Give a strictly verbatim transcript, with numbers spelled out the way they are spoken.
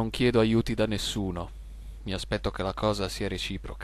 non chiedo aiuti da nessuno. Mi aspetto che la cosa sia reciproca.